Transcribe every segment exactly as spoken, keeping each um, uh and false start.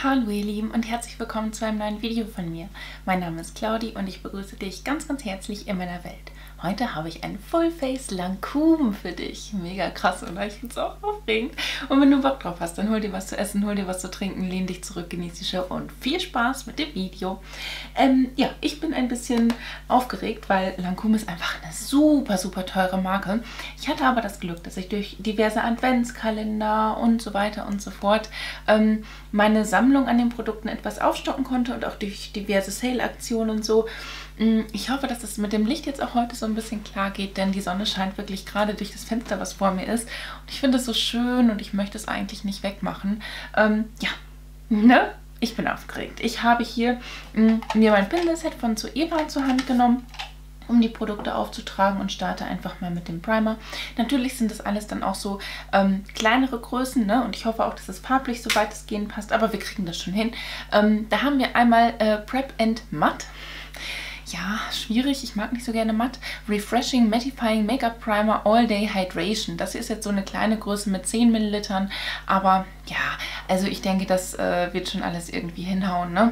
Hallo ihr Lieben und herzlich willkommen zu einem neuen Video von mir. Mein Name ist Claudi und ich begrüße dich ganz ganz herzlich in meiner Welt. Heute habe ich einen Full Face Lancôme für dich. Mega krass, oder? Ich finde es auch aufregend. Und wenn du Bock drauf hast, dann hol dir was zu essen, hol dir was zu trinken, lehn dich zurück, genieß die Show und viel Spaß mit dem Video. Ähm, ja, ich bin ein bisschen aufgeregt, weil Lancôme ist einfach eine super, super teure Marke. Ich hatte aber das Glück, dass ich durch diverse Adventskalender und so weiter und so fort ähm, meine Sammlung an den Produkten etwas aufstocken konnte und auch durch diverse Sale-Aktionen und so. Ich hoffe, dass es mit dem Licht jetzt auch heute so ein bisschen klar geht, denn die Sonne scheint wirklich gerade durch das Fenster, was vor mir ist. Und ich finde es so schön und ich möchte es eigentlich nicht wegmachen. Ähm, ja, ne? Ich bin aufgeregt. Ich habe hier mh, mir mein Pinselset von Zoeva zur Hand genommen, um die Produkte aufzutragen und starte einfach mal mit dem Primer. Natürlich sind das alles dann auch so ähm, kleinere Größen, ne? Und ich hoffe auch, dass es farblich so weit es gehen passt, aber wir kriegen das schon hin. Ähm, da haben wir einmal äh, Prep and Matte. Ja, schwierig, ich mag nicht so gerne matt. Refreshing Mattifying Make-up Primer All Day Hydration. Das hier ist jetzt so eine kleine Größe mit zehn Millilitern, aber ja, also ich denke, das äh, wird schon alles irgendwie hinhauen, ne?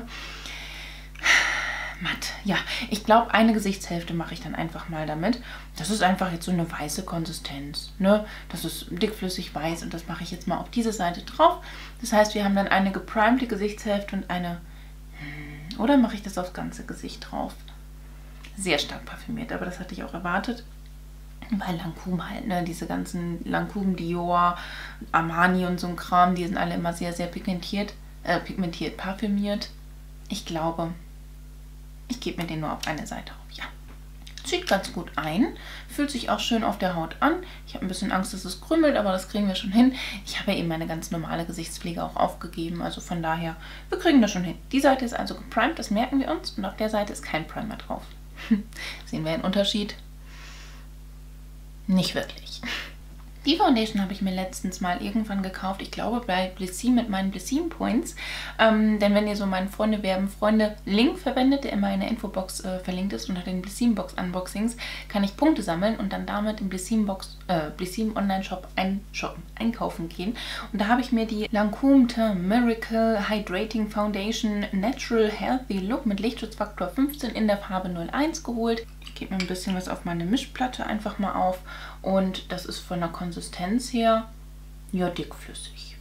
Matt. Ja, ich glaube, eine Gesichtshälfte mache ich dann einfach mal damit. Das ist einfach jetzt so eine weiße Konsistenz, ne? Das ist dickflüssig weiß und das mache ich jetzt mal auf diese Seite drauf. Das heißt, wir haben dann eine geprimte Gesichtshälfte und eine... Hm, oder mache ich das aufs ganze Gesicht drauf? Sehr stark parfümiert, aber das hatte ich auch erwartet. Weil Lancôme halt, ne? Diese ganzen Lancôme, Dior, Armani und so ein Kram, die sind alle immer sehr, sehr pigmentiert, äh, pigmentiert, parfümiert. Ich glaube... Ich gebe mir den nur auf eine Seite auf. Ja, zieht ganz gut ein, fühlt sich auch schön auf der Haut an. Ich habe ein bisschen Angst, dass es krümelt, aber das kriegen wir schon hin. Ich habe ja eben meine ganz normale Gesichtspflege auch aufgegeben, also von daher, wir kriegen das schon hin. Die Seite ist also geprimed, das merken wir uns, und auf der Seite ist kein Primer drauf. Sehen wir einen Unterschied? Nicht wirklich. Die Foundation habe ich mir letztens mal irgendwann gekauft. Ich glaube bei Blissim mit meinen Blissim Points. Ähm, denn wenn ihr so meinen Freunde werben Freunde Link verwendet, der immer in der Infobox äh, verlinkt ist unter den Blissim Box Unboxings, kann ich Punkte sammeln und dann damit im Blissim Box äh, Blissim Online Shop einshoppen, einkaufen gehen. Und da habe ich mir die Lancôme Teint Miracle Hydrating Foundation Natural Healthy Look mit Lichtschutzfaktor fünfzehn in der Farbe null eins geholt. Ich gebe mir ein bisschen was auf meine Mischplatte einfach mal auf und das ist von der Konsistenz her ja dickflüssig.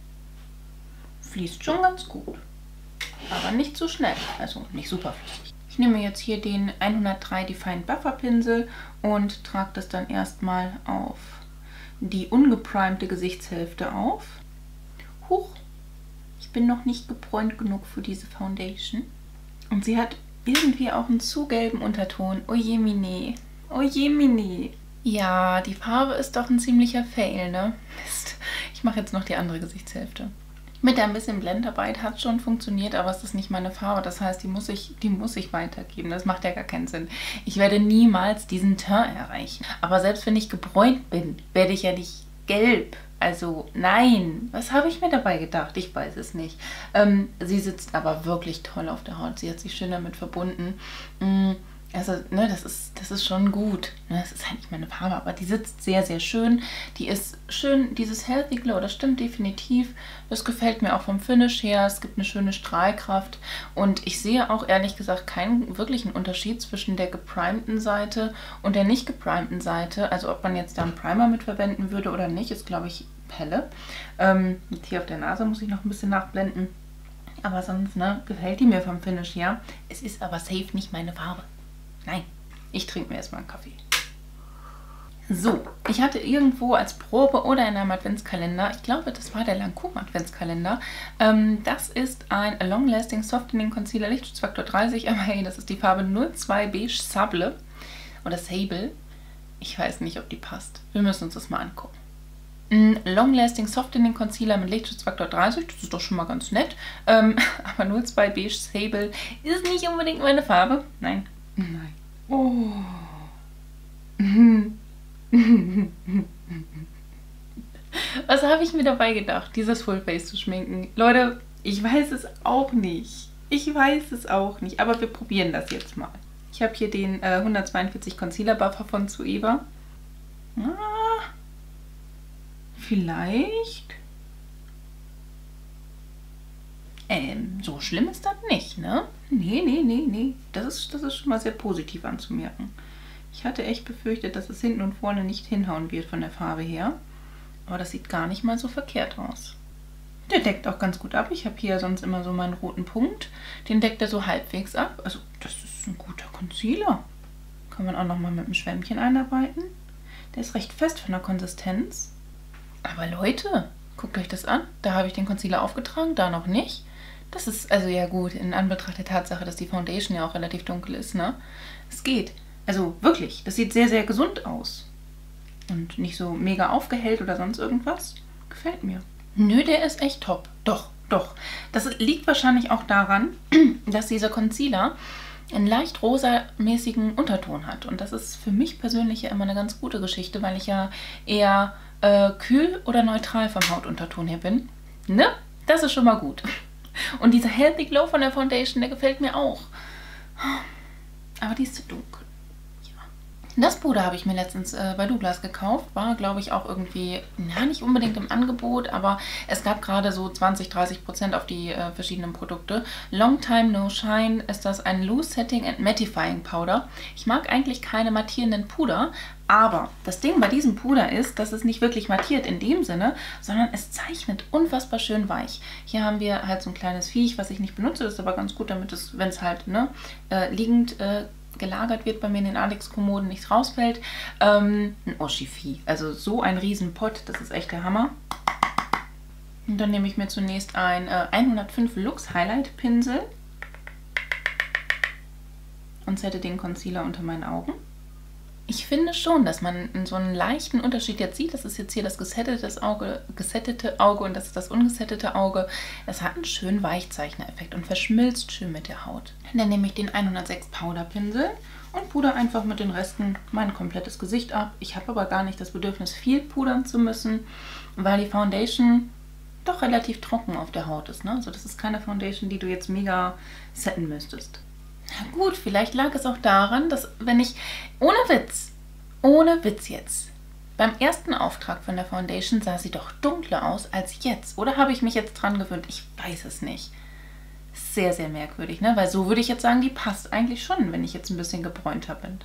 Fließt schon ganz gut, aber nicht zu schnell, also nicht super flüssig. Ich nehme jetzt hier den hundertdrei Defined Buffer Pinsel und trage das dann erstmal auf die ungeprimte Gesichtshälfte auf. Huch, ich bin noch nicht gebräunt genug für diese Foundation und sie hat irgendwie auch einen zu gelben Unterton. Ojemine. Ojemine. Ja, die Farbe ist doch ein ziemlicher Fail, ne? Mist. Ich mache jetzt noch die andere Gesichtshälfte. Mit ein bisschen Blendarbeit hat es schon funktioniert, aber es ist nicht meine Farbe. Das heißt, die muss ich, die muss ich weitergeben. Das macht ja gar keinen Sinn. Ich werde niemals diesen Teint erreichen. Aber selbst wenn ich gebräunt bin, werde ich ja nicht gelb. Also nein, was habe ich mir dabei gedacht? Ich weiß es nicht. Ähm, sie sitzt aber wirklich toll auf der Haut. Sie hat sich schön damit verbunden. Mm, also, ne, das ist, das ist schon gut. Ne, das ist halt nicht meine Farbe, aber die sitzt sehr, sehr schön. Die ist schön, dieses Healthy Glow, das stimmt definitiv. Das gefällt mir auch vom Finish her. Es gibt eine schöne Strahlkraft. Und ich sehe auch ehrlich gesagt keinen wirklichen Unterschied zwischen der geprimten Seite und der nicht geprimten Seite. Also ob man jetzt da einen Primer mit verwenden würde oder nicht, ist glaube ich Pelle. Ähm, jetzt hier auf der Nase muss ich noch ein bisschen nachblenden. Aber sonst, ne, gefällt die mir vom Finish her. Es ist aber safe nicht meine Farbe. Nein, ich trinke mir erstmal einen Kaffee. So, ich hatte irgendwo als Probe oder in einem Adventskalender, ich glaube, das war der Lancôme Adventskalender, ähm, das ist ein Long Lasting Softening Concealer Lichtschutzfaktor dreißig, aber hey, das ist die Farbe null zwei Beige Sable oder Sable. Ich weiß nicht, ob die passt. Wir müssen uns das mal angucken. Ein Long Lasting Softening Concealer mit Lichtschutzfaktor dreißig, das ist doch schon mal ganz nett, ähm, aber null zwei Beige Sable ist nicht unbedingt meine Farbe. Nein. Nein. Oh. Was habe ich mir dabei gedacht, dieses Fullface zu schminken? Leute, ich weiß es auch nicht. Ich weiß es auch nicht, aber wir probieren das jetzt mal. Ich habe hier den äh, hundertzweiundvierzig Concealer Buffer von Zoeva. Ah, vielleicht. Ähm, so schlimm ist das nicht, ne? Nee, nee, nee, nee. Das ist, das ist schon mal sehr positiv anzumerken. Ich hatte echt befürchtet, dass es hinten und vorne nicht hinhauen wird von der Farbe her. Aber das sieht gar nicht mal so verkehrt aus. Der deckt auch ganz gut ab. Ich habe hier sonst immer so meinen roten Punkt. Den deckt er so halbwegs ab. Also das ist ein guter Concealer. Kann man auch nochmal mit einem Schwämmchen einarbeiten. Der ist recht fest von der Konsistenz. Aber Leute, guckt euch das an. Da habe ich den Concealer aufgetragen, da noch nicht. Das ist, also ja gut, in Anbetracht der Tatsache, dass die Foundation ja auch relativ dunkel ist, ne? Es geht. Also wirklich, das sieht sehr, sehr gesund aus. Und nicht so mega aufgehellt oder sonst irgendwas. Gefällt mir. Nö, der ist echt top. Doch, doch. Das liegt wahrscheinlich auch daran, dass dieser Concealer einen leicht rosamäßigen Unterton hat. Und das ist für mich persönlich ja immer eine ganz gute Geschichte, weil ich ja eher äh, kühl oder neutral vom Hautunterton her bin. Ne? Das ist schon mal gut. Und dieser Healthy Glow von der Foundation, der gefällt mir auch. Aber die ist zu dunkel. Das Puder habe ich mir letztens äh, bei Douglas gekauft. War, glaube ich, auch irgendwie, na, nicht unbedingt im Angebot, aber es gab gerade so zwanzig, dreißig Prozent auf die äh, verschiedenen Produkte. Long Time No Shine ist das ein Loose Setting and Mattifying Powder. Ich mag eigentlich keine mattierenden Puder, aber das Ding bei diesem Puder ist, dass es nicht wirklich mattiert in dem Sinne, sondern es zeichnet unfassbar schön weich. Hier haben wir halt so ein kleines Viech, was ich nicht benutze. Das ist aber ganz gut, damit es, wenn es halt ne, äh, liegend äh, gelagert wird bei mir in den Alex-Kommoden, nichts rausfällt. Ähm, ein Oshifi. Also so ein Riesenpott, das ist echt der Hammer. Und dann nehme ich mir zunächst ein äh, hundertfünf Lux Highlight Pinsel und setze den Concealer unter meinen Augen. Ich finde schon, dass man so einen leichten Unterschied jetzt sieht. Das ist jetzt hier das gesettete Auge, gesettete Auge und das ist das ungesettete Auge. Es hat einen schönen Weichzeichner-Effekt und verschmilzt schön mit der Haut. Dann nehme ich den hundertsechs Powder Pinsel und pudere einfach mit den Resten mein komplettes Gesicht ab. Ich habe aber gar nicht das Bedürfnis, viel pudern zu müssen, weil die Foundation doch relativ trocken auf der Haut ist. Ne? Also das ist keine Foundation, die du jetzt mega setten müsstest. Na gut, vielleicht lag es auch daran, dass wenn ich, ohne Witz, ohne Witz jetzt, beim ersten Auftrag von der Foundation sah sie doch dunkler aus als jetzt. Oder habe ich mich jetzt dran gewöhnt? Ich weiß es nicht. Sehr, sehr merkwürdig, ne? Weil so würde ich jetzt sagen, die passt eigentlich schon, wenn ich jetzt ein bisschen gebräunter bin.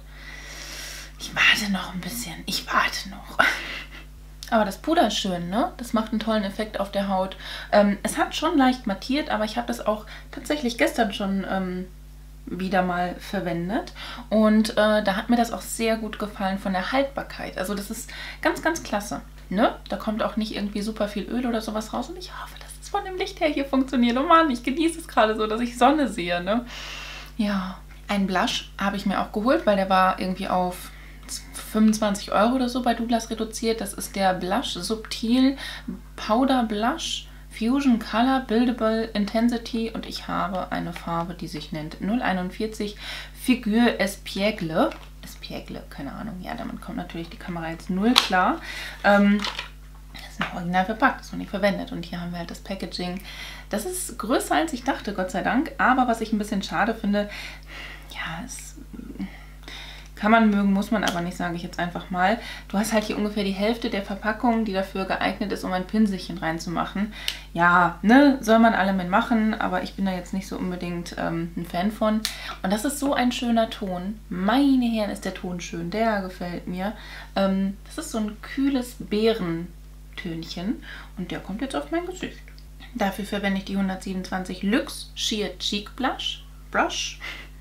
Ich warte noch ein bisschen. Ich warte noch. Aber das Puder ist schön, ne? Das macht einen tollen Effekt auf der Haut. Ähm, es hat schon leicht mattiert, aber ich habe das auch tatsächlich gestern schon ähm, wieder mal verwendet und äh, da hat mir das auch sehr gut gefallen von der Haltbarkeit. Also das ist ganz, ganz klasse. Ne? Da kommt auch nicht irgendwie super viel Öl oder sowas raus und ich hoffe, dass es von dem Licht her hier funktioniert. Oh Mann, ich genieße es gerade so, dass ich Sonne sehe. Ne? Ja, einen Blush habe ich mir auch geholt, weil der war irgendwie auf fünfundzwanzig Euro oder so bei Douglas reduziert. Das ist der Blush Subtil Powder Blush Fusion Color Buildable Intensity und ich habe eine Farbe, die sich nennt null einundvierzig Figure Espiègle. Espiègle, keine Ahnung. Ja, damit kommt natürlich die Kamera jetzt null klar. Ähm, das ist noch original verpackt, das ist noch nicht verwendet. Und hier haben wir halt das Packaging. Das ist größer als ich dachte, Gott sei Dank. Aber was ich ein bisschen schade finde, ja, es kann man mögen, muss man aber nicht, sage ich jetzt einfach mal. Du hast halt hier ungefähr die Hälfte der Verpackung, die dafür geeignet ist, um ein Pinselchen reinzumachen. Ja, ne, soll man alle mit machen, aber ich bin da jetzt nicht so unbedingt ähm, ein Fan von. Und das ist so ein schöner Ton. Meine Herren, ist der Ton schön, der gefällt mir. Ähm, das ist so ein kühles Beerentönchen und der kommt jetzt auf mein Gesicht. Dafür verwende ich die hundertsiebenundzwanzig Luxe Sheer Cheek Blush. Brush.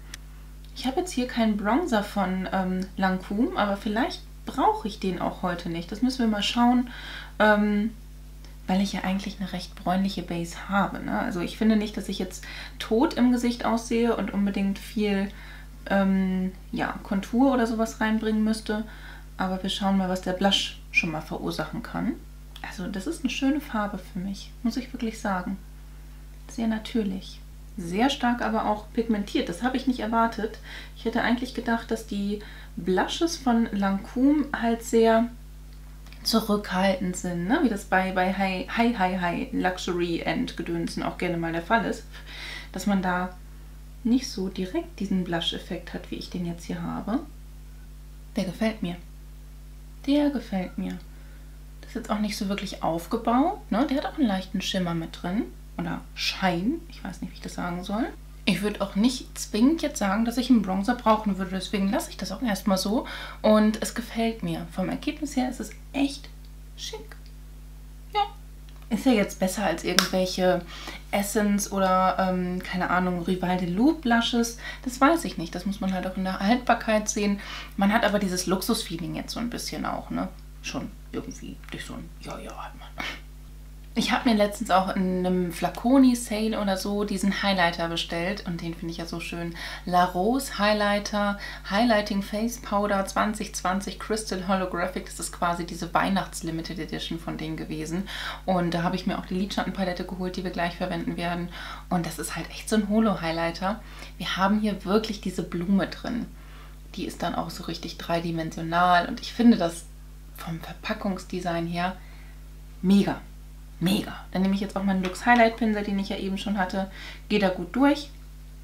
Ich habe jetzt hier keinen Bronzer von ähm, Lancôme, aber vielleicht brauche ich den auch heute nicht. Das müssen wir mal schauen, ähm, weil ich ja eigentlich eine recht bräunliche Base habe. Ne? Also ich finde nicht, dass ich jetzt tot im Gesicht aussehe und unbedingt viel ähm, ja, Kontur oder sowas reinbringen müsste. Aber wir schauen mal, was der Blush schon mal verursachen kann. Also das ist eine schöne Farbe für mich, muss ich wirklich sagen. Sehr natürlich. Sehr stark aber auch pigmentiert. Das habe ich nicht erwartet. Ich hätte eigentlich gedacht, dass die Blushes von Lancôme halt sehr zurückhaltend sind, ne? Wie das bei, bei High, High, High, High Luxury and Gedönsen auch gerne mal der Fall ist. Dass man da nicht so direkt diesen Blush-Effekt hat, wie ich den jetzt hier habe. Der gefällt mir. Der gefällt mir. Das ist jetzt auch nicht so wirklich aufgebaut, ne? Der hat auch einen leichten Schimmer mit drin. oder Schein. Ich weiß nicht, wie ich das sagen soll. Ich würde auch nicht zwingend jetzt sagen, dass ich einen Bronzer brauchen würde. Deswegen lasse ich das auch erstmal so. Und es gefällt mir. Vom Ergebnis her ist es echt schick. Ja. Ist ja jetzt besser als irgendwelche Essence oder, ähm, keine Ahnung, Rival de Louvre Blushes. Das weiß ich nicht. Das muss man halt auch in der Haltbarkeit sehen. Man hat aber dieses Luxus-Feeling jetzt so ein bisschen auch, ne? Schon irgendwie durch so ein Ja-Ja hat man. Ich habe mir letztens auch in einem Flaconi-Sale oder so diesen Highlighter bestellt und den finde ich ja so schön. La Rose Highlighter, Highlighting Face Powder zwanzig zwanzig Crystal Holographic. Das ist quasi diese Weihnachts-Limited Edition von denen gewesen. Und da habe ich mir auch die Lidschattenpalette geholt, die wir gleich verwenden werden. Und das ist halt echt so ein Holo-Highlighter. Wir haben hier wirklich diese Blume drin. Die ist dann auch so richtig dreidimensional und ich finde das vom Verpackungsdesign her mega. Mega. Dann nehme ich jetzt auch meinen Lux Highlight Pinsel, den ich ja eben schon hatte. Gehe da gut durch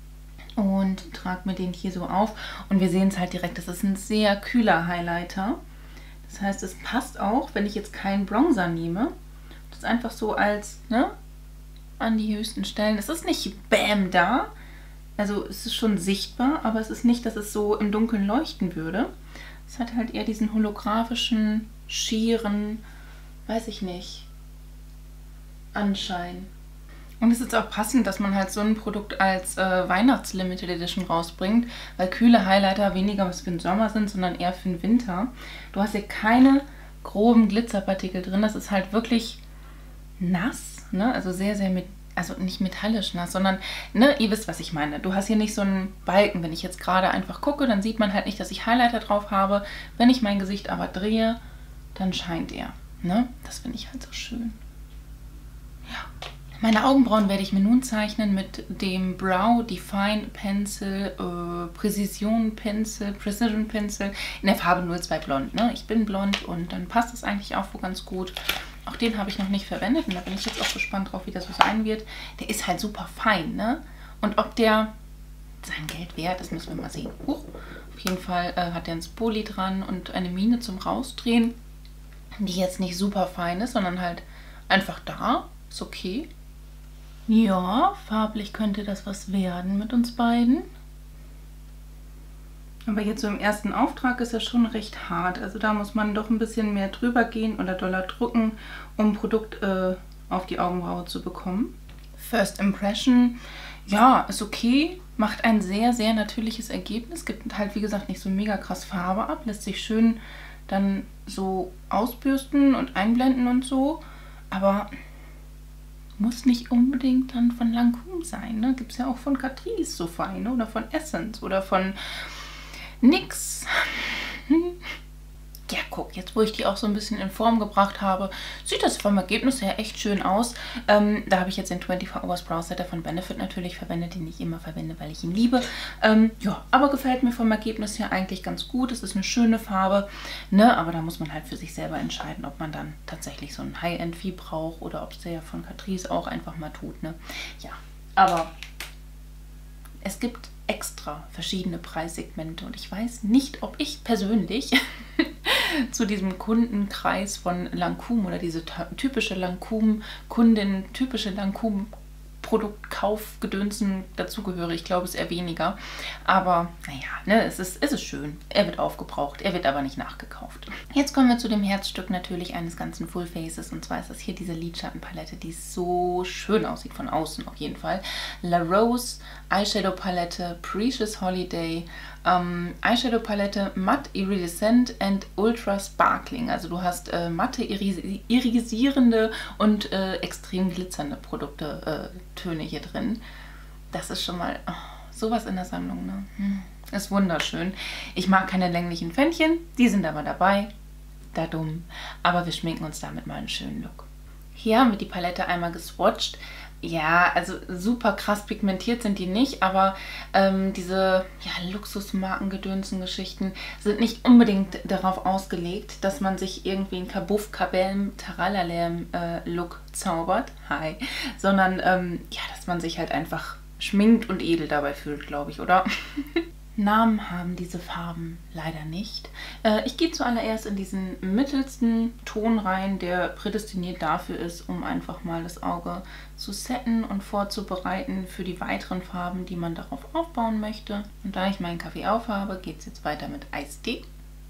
und trage mir den hier so auf. Und wir sehen es halt direkt, das ist ein sehr kühler Highlighter. Das heißt, es passt auch, wenn ich jetzt keinen Bronzer nehme. Das ist einfach so als, ne, an die höchsten Stellen. Es ist nicht bam da. Also es ist schon sichtbar, aber es ist nicht, dass es so im Dunkeln leuchten würde. Es hat halt eher diesen holographischen, schieren, weiß ich nicht, Anschein. Und es ist auch passend, dass man halt so ein Produkt als äh, Weihnachts-Limited Edition rausbringt, weil kühle Highlighter weniger was für den Sommer sind, sondern eher für den Winter. Du hast hier keine groben Glitzerpartikel drin, das ist halt wirklich nass, ne? Also sehr, sehr mit, also nicht metallisch nass, sondern, ne, ihr wisst, was ich meine. Du hast hier nicht so einen Balken. Wenn ich jetzt gerade einfach gucke, dann sieht man halt nicht, dass ich Highlighter drauf habe. Wenn ich mein Gesicht aber drehe, dann scheint er, ne? Das finde ich halt so schön. Ja. Meine Augenbrauen werde ich mir nun zeichnen mit dem Brow Define Pencil, äh, Precision Pencil, Precision Pencil in der Farbe null zwei Blond. Ne? Ich bin blond und dann passt das eigentlich auch wo ganz gut. Auch den habe ich noch nicht verwendet und da bin ich jetzt auch gespannt drauf, wie das so sein wird. Der ist halt super fein, ne? Und ob der sein Geld wert ist, müssen wir mal sehen. Huch. Auf jeden Fall äh, hat der ein Spoli dran und eine Mine zum Rausdrehen, die jetzt nicht super fein ist, sondern halt einfach da. Ist okay. Ja, farblich könnte das was werden mit uns beiden. Aber jetzt so im ersten Auftrag ist er schon recht hart. Also da muss man doch ein bisschen mehr drüber gehen oder doller drucken, um ein Produkt äh, auf die Augenbraue zu bekommen. First Impression, ja, ist okay. Macht ein sehr, sehr natürliches Ergebnis. Gibt halt, wie gesagt, nicht so mega krass Farbe ab. Lässt sich schön dann so ausbürsten und einblenden und so. Aber muss nicht unbedingt dann von Lancôme sein. Ne? Gibt es ja auch von Catrice so feine oder von Essence oder von nix. Ja, guck, jetzt wo ich die auch so ein bisschen in Form gebracht habe, sieht das vom Ergebnis her echt schön aus. Ähm, da habe ich jetzt den vierundzwanzig Hours Brow Setter von Benefit natürlich verwendet, den ich immer verwende, weil ich ihn liebe. Ähm, ja, aber gefällt mir vom Ergebnis her eigentlich ganz gut. Es ist eine schöne Farbe, ne? Aber da muss man halt für sich selber entscheiden, ob man dann tatsächlich so ein High-End-Vieh braucht oder ob es der ja von Catrice auch einfach mal tut, ne? Ja, aber es gibt extra verschiedene Preissegmente und ich weiß nicht, ob ich persönlich zu diesem Kundenkreis von Lancôme oder diese typische Lancôme-Kundin, typische Lancôme-Produktkaufgedönsen dazugehöre. Ich glaube, es ist eher weniger. Aber naja, ne, es ist, es ist schön. Er wird aufgebraucht, er wird aber nicht nachgekauft. Jetzt kommen wir zu dem Herzstück natürlich eines ganzen Full Faces. Und zwar ist das hier diese Lidschattenpalette, die so schön aussieht, von außen auf jeden Fall. La Rose Eyeshadow Palette, Precious Holiday, ähm, Eyeshadow Palette Matte Iridescent and Ultra Sparkling. Also du hast äh, matte, iris irisierende und äh, extrem glitzernde Produkte, äh, Töne hier drin. Das ist schon mal oh, sowas in der Sammlung, ne? Hm. Ist wunderschön. Ich mag keine länglichen Pfännchen, die sind aber dabei. Da dumm. Aber wir schminken uns damit mal einen schönen Look. Hier haben wir die Palette einmal geswatcht. Ja, also super krass pigmentiert sind die nicht, aber ähm, diese ja, Luxusmarkengedönsen-Geschichten sind nicht unbedingt darauf ausgelegt, dass man sich irgendwie einen Kabuff, Kabelm, Taralalem äh, Look zaubert, hi, sondern ähm, ja, dass man sich halt einfach schminkt und edel dabei fühlt, glaube ich, oder? Namen haben diese Farben leider nicht. Äh, ich gehe zuallererst in diesen mittelsten Ton rein, der prädestiniert dafür ist, um einfach mal das Auge zu setten und vorzubereiten für die weiteren Farben, die man darauf aufbauen möchte. Und da ich meinen Kaffee aufhabe, geht es jetzt weiter mit Eistee.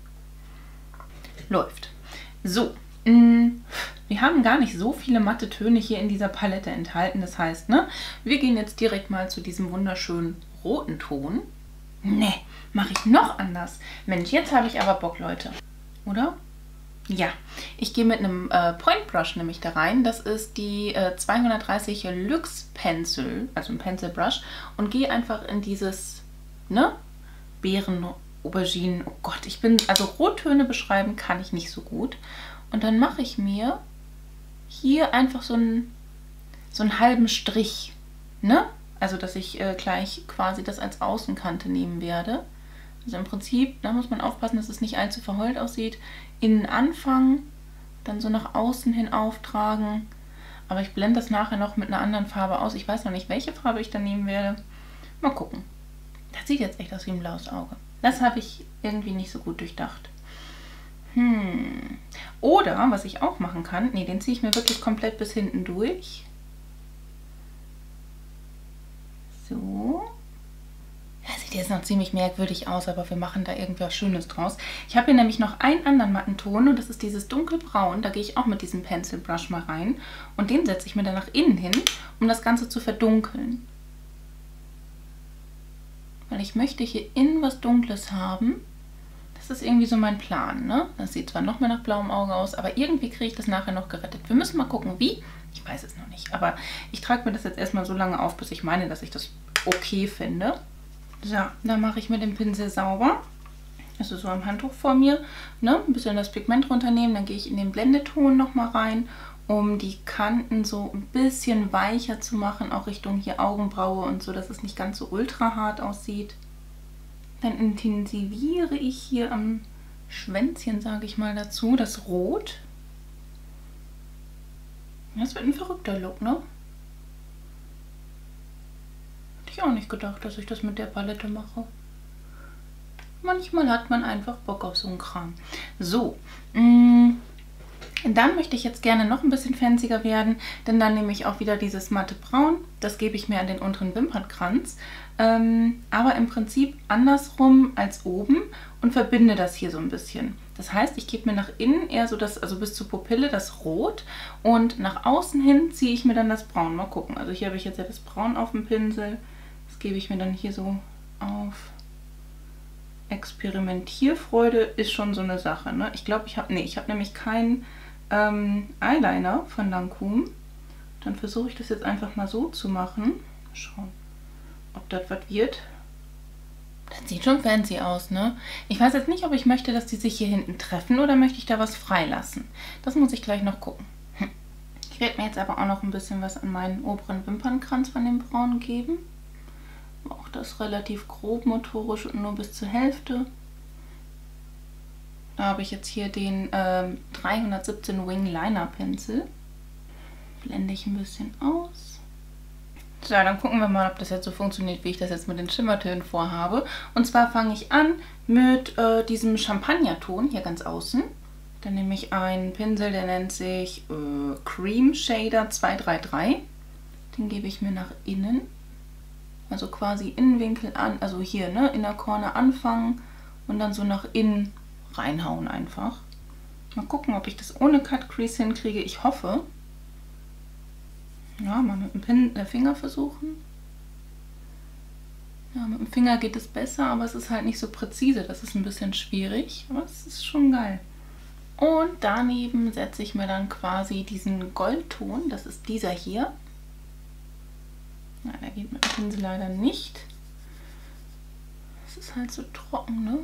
Läuft. So, mh, wir haben gar nicht so viele matte Töne hier in dieser Palette enthalten. Das heißt, ne, wir gehen jetzt direkt mal zu diesem wunderschönen roten Ton. Ne, mache ich noch anders. Mensch, jetzt habe ich aber Bock, Leute. Oder? Ja, ich gehe mit einem äh, Point Brush nämlich da rein. Das ist die äh, zweihundertdreißig Luxe Pencil, also ein Pencil Brush. Und gehe einfach in dieses, ne, Beeren, Auberginen. Oh Gott, ich bin, also Rottöne beschreiben kann ich nicht so gut. Und dann mache ich mir hier einfach so einen, so einen halben Strich, ne? Also, dass ich äh, gleich quasi das als Außenkante nehmen werde. Also im Prinzip, da muss man aufpassen, dass es nicht allzu verheult aussieht. Innen anfangen, dann so nach außen hin auftragen. Aber ich blende das nachher noch mit einer anderen Farbe aus. Ich weiß noch nicht, welche Farbe ich dann nehmen werde. Mal gucken. Das sieht jetzt echt aus wie ein blaues Auge. Das habe ich irgendwie nicht so gut durchdacht. Hm. Oder, was ich auch machen kann, nee, den ziehe ich mir wirklich komplett bis hinten durch. So. Das sieht jetzt noch ziemlich merkwürdig aus, aber wir machen da irgendwas Schönes draus. Ich habe hier nämlich noch einen anderen matten Ton und das ist dieses dunkelbraun. Da gehe ich auch mit diesem Pencil Brush mal rein und den setze ich mir dann nach innen hin, um das Ganze zu verdunkeln. Weil ich möchte hier innen was Dunkles haben. Das ist irgendwie so mein Plan, ne? Das sieht zwar noch mehr nach blauem Auge aus, aber irgendwie kriege ich das nachher noch gerettet. Wir müssen mal gucken, wie. Ich weiß es noch nicht, aber ich trage mir das jetzt erstmal so lange auf, bis ich meine, dass ich das okay finde. So, dann mache ich mit dem Pinsel sauber. Also so am Handtuch vor mir, ne? Ein bisschen das Pigment runternehmen, dann gehe ich in den Blendeton nochmal rein, um die Kanten so ein bisschen weicher zu machen, auch Richtung hier Augenbraue und so, dass es nicht ganz so ultra hart aussieht. Dann intensiviere ich hier am Schwänzchen, sage ich mal dazu, das Rot. Das wird ein verrückter Look, ne? Hätte ich auch nicht gedacht, dass ich das mit der Palette mache. Manchmal hat man einfach Bock auf so einen Kram. So, mh, dann möchte ich jetzt gerne noch ein bisschen fancier werden, denn dann nehme ich auch wieder dieses matte Braun. Das gebe ich mir an den unteren Wimpernkranz, ähm, aber im Prinzip andersrum als oben und verbinde das hier so ein bisschen. Das heißt, ich gebe mir nach innen eher so das, also bis zur Pupille das Rot und nach außen hin ziehe ich mir dann das Braun. Mal gucken. Also hier habe ich jetzt ja das Braun auf dem Pinsel. Das gebe ich mir dann hier so auf. Experimentierfreude ist schon so eine Sache, ne? Ich glaube, ich habe, nee, ich habe nämlich keinen ähm, Eyeliner von Lancôme. Dann versuche ich das jetzt einfach mal so zu machen. Mal schauen, ob das was wird. Das sieht schon fancy aus, ne? Ich weiß jetzt nicht, ob ich möchte, dass die sich hier hinten treffen oder möchte ich da was freilassen. Das muss ich gleich noch gucken. Hm. Ich werde mir jetzt aber auch noch ein bisschen was an meinen oberen Wimpernkranz von dem Braun geben. Auch das relativ grob motorisch und nur bis zur Hälfte. Da habe ich jetzt hier den ähm, dreihundertsiebzehn Wing Liner Pinsel. Blende ich ein bisschen aus. So, dann gucken wir mal, ob das jetzt so funktioniert, wie ich das jetzt mit den Schimmertönen vorhabe. Und zwar fange ich an mit äh, diesem Champagnerton hier ganz außen. Dann nehme ich einen Pinsel, der nennt sich äh, Cream Shader zwei drei drei. Den gebe ich mir nach innen. Also quasi Innenwinkel an, also hier, ne, in der Corner anfangen und dann so nach innen reinhauen einfach. Mal gucken, ob ich das ohne Cut Crease hinkriege. Ich hoffe. Ja, mal mit dem Pin, äh, Finger versuchen. Ja, mit dem Finger geht es besser, aber es ist halt nicht so präzise. Das ist ein bisschen schwierig, aber es ist schon geil. Und daneben setze ich mir dann quasi diesen Goldton. Das ist dieser hier. Nein, der geht mit dem Pinsel leider nicht. Es ist halt so trocken, ne?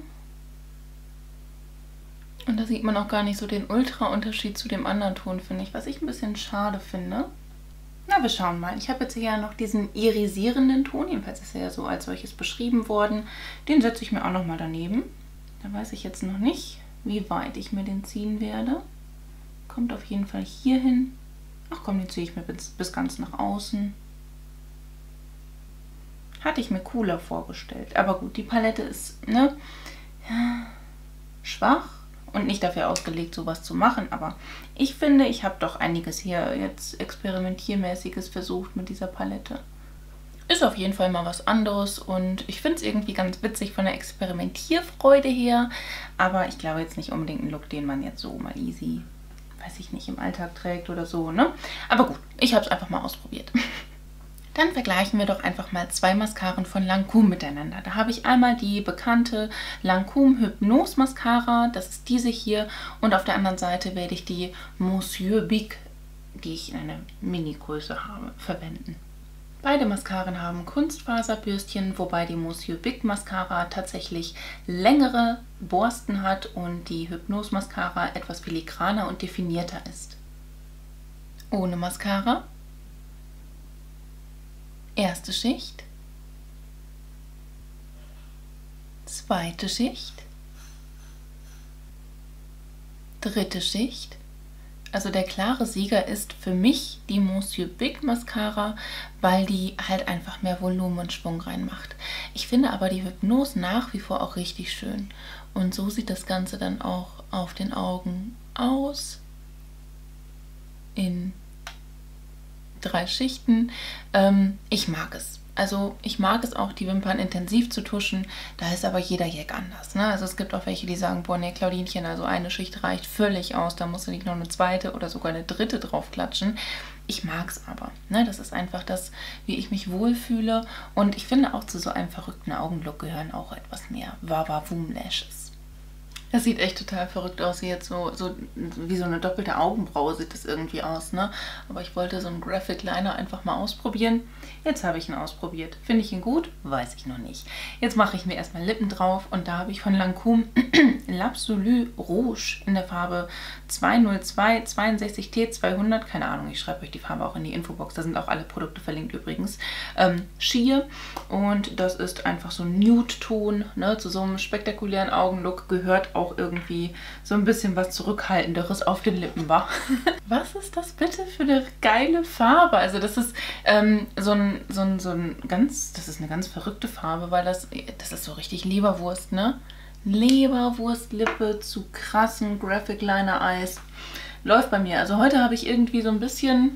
Und da sieht man auch gar nicht so den Ultra-Unterschied zu dem anderen Ton, finde ich, was ich ein bisschen schade finde. Na, wir schauen mal. Ich habe jetzt hier ja noch diesen irisierenden Ton, jedenfalls ist er ja so als solches beschrieben worden. Den setze ich mir auch noch mal daneben. Da weiß ich jetzt noch nicht, wie weit ich mir den ziehen werde. Kommt auf jeden Fall hier hin. Ach komm, den ziehe ich mir bis, bis ganz nach außen. Hatte ich mir cooler vorgestellt. Aber gut, die Palette ist, ne, ja, schwach und nicht dafür ausgelegt, sowas zu machen. Aber ich finde, ich habe doch einiges hier jetzt experimentiermäßiges versucht mit dieser Palette. Ist auf jeden Fall mal was anderes und ich finde es irgendwie ganz witzig von der Experimentierfreude her. Aber ich glaube jetzt nicht unbedingt ein Look, den man jetzt so mal easy, weiß ich nicht, im Alltag trägt oder so, ne? Aber gut, ich habe es einfach mal ausprobiert. Dann vergleichen wir doch einfach mal zwei Mascaren von Lancôme miteinander. Da habe ich einmal die bekannte Lancôme Hypnose Mascara, das ist diese hier. Und auf der anderen Seite werde ich die Monsieur Big, die ich in einer Mini-Größe habe, verwenden. Beide Mascaren haben Kunstfaserbürstchen, wobei die Monsieur Big Mascara tatsächlich längere Borsten hat und die Hypnose Mascara etwas filigraner und definierter ist. Ohne Mascara. Erste Schicht, zweite Schicht, dritte Schicht. Also der klare Sieger ist für mich die Monsieur Big Mascara, weil die halt einfach mehr Volumen und Schwung reinmacht. Ich finde aber die Hypnose nach wie vor auch richtig schön. Und so sieht das Ganze dann auch auf den Augen aus. In drei Schichten. Ähm, ich mag es. Also ich mag es auch, die Wimpern intensiv zu tuschen. Da ist aber jeder Jack anders. Ne? Also es gibt auch welche, die sagen, boah, nee, Claudinchen, also eine Schicht reicht völlig aus. Da musst du nicht noch eine zweite oder sogar eine dritte drauf klatschen. Ich mag es aber. Ne? Das ist einfach das, wie ich mich wohlfühle. Und ich finde auch zu so einem verrückten Augenlook gehören auch etwas mehr Wava-Voom Lashes. Das sieht echt total verrückt aus. Jetzt so, so wie so eine doppelte Augenbraue sieht das irgendwie aus, ne? Aber ich wollte so einen Graphic Liner einfach mal ausprobieren. Jetzt habe ich ihn ausprobiert. Finde ich ihn gut? Weiß ich noch nicht. Jetzt mache ich mir erstmal Lippen drauf und da habe ich von Lancôme L'Absolu Rouge in der Farbe zweihundertzwei zweiundsechzig T zweihundert. Keine Ahnung, ich schreibe euch die Farbe auch in die Infobox. Da sind auch alle Produkte verlinkt übrigens. Ähm, Sheer und das ist einfach so ein Nude-Ton, ne? Zu so einem spektakulären Augenlook gehört auch irgendwie so ein bisschen was Zurückhaltenderes auf den Lippen war. Was ist das bitte für eine geile Farbe? Also das ist ähm, so, ein, so, ein, so ein ganz, das ist eine ganz verrückte Farbe, weil das, das ist so richtig Leberwurst, ne? Leberwurstlippe zu krassen Graphic Liner Eyes. Läuft bei mir. Also heute habe ich irgendwie so ein bisschen...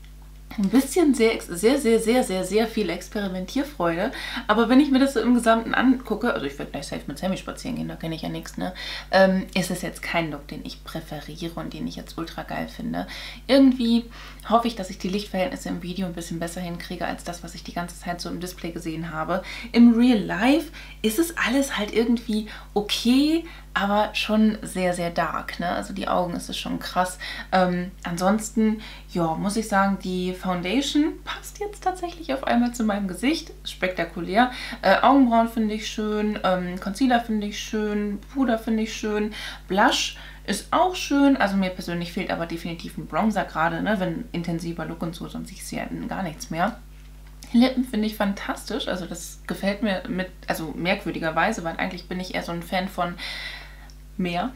Ein bisschen sehr, sehr, sehr, sehr, sehr, sehr viel Experimentierfreude. Aber wenn ich mir das so im Gesamten angucke, also ich werde gleich safe mit Sammy spazieren gehen, da kenne ich ja nichts, ne? Ähm, ist es jetzt kein Look, den ich präferiere und den ich jetzt ultra geil finde. Irgendwie hoffe ich, dass ich die Lichtverhältnisse im Video ein bisschen besser hinkriege, als das, was ich die ganze Zeit so im Display gesehen habe. Im Real Life ist es alles halt irgendwie okay, aber schon sehr, sehr dark, ne? Also die Augen ist es schon krass. Ähm, ansonsten, ja, muss ich sagen, die Foundation passt jetzt tatsächlich auf einmal zu meinem Gesicht. Spektakulär. Äh, Augenbrauen finde ich schön, ähm, Concealer finde ich schön, Puder finde ich schön, Blush ist auch schön. Also mir persönlich fehlt aber definitiv ein Bronzer gerade, ne? Wenn intensiver Look und so, sonst sehe ich ja gar nichts mehr. Lippen finde ich fantastisch, also das gefällt mir mit, also merkwürdigerweise, weil eigentlich bin ich eher so ein Fan von mehr.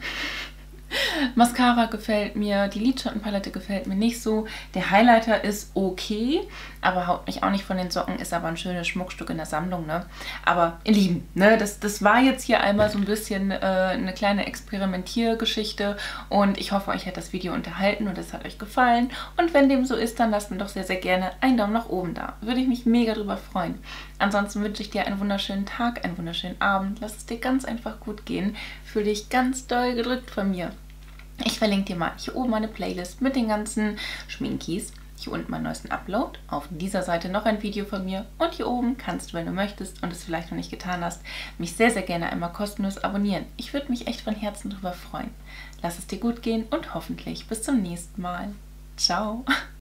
Mascara gefällt mir, die Lidschattenpalette gefällt mir nicht so. Der Highlighter ist okay, aber haut mich auch nicht von den Socken, ist aber ein schönes Schmuckstück in der Sammlung, ne? Aber ihr Lieben, ne, das, das war jetzt hier einmal so ein bisschen äh, eine kleine Experimentiergeschichte und ich hoffe, euch hat das Video unterhalten und es hat euch gefallen. Und wenn dem so ist, dann lasst mir doch sehr, sehr gerne einen Daumen nach oben da. Würde ich mich mega drüber freuen. Ansonsten wünsche ich dir einen wunderschönen Tag, einen wunderschönen Abend. Lass es dir ganz einfach gut gehen. Fühl dich ganz doll gedrückt von mir. Ich verlinke dir mal hier oben meine Playlist mit den ganzen Schminkies. Hier unten meinen neuesten Upload. Auf dieser Seite noch ein Video von mir. Und hier oben kannst du, wenn du möchtest und es vielleicht noch nicht getan hast, mich sehr, sehr gerne einmal kostenlos abonnieren. Ich würde mich echt von Herzen darüber freuen. Lass es dir gut gehen und hoffentlich bis zum nächsten Mal. Ciao!